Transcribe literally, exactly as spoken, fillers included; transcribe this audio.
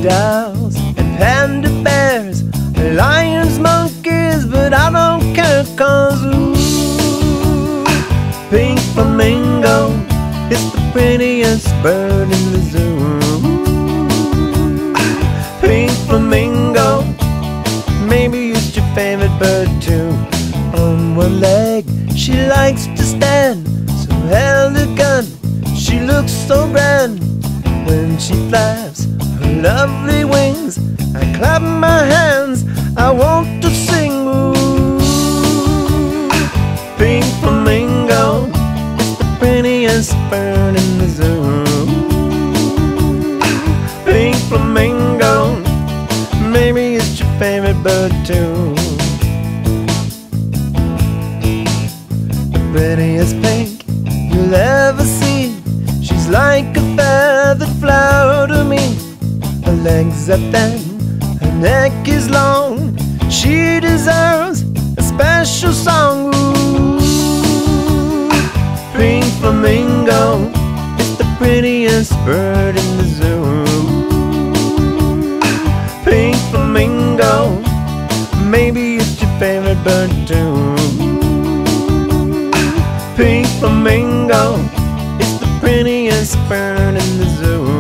crocodiles and panda bears, lions, monkeys, but I don't care, 'cause ooh, pink flamingo is the prettiest bird in the zoo. Pink flamingo, maybe it's your favorite bird too. On one leg she likes to stand, so elegant, she looks so grand. When she flaps her lovely wings, I clap my hands, I want to sing. Ooh, pink flamingo is the prettiest bird in the zoo. Pink flamingo, maybe it's your favorite bird too. The prettiest pink you'll ever see, she's like a feathered flower to me. Her legs are thin, her neck is long, she deserves a special song. Ooh, pink flamingo is the prettiest bird in the zoo. Pink flamingo, maybe it's your favorite bird too. Pink flamingo is the prettiest bird in the zoo.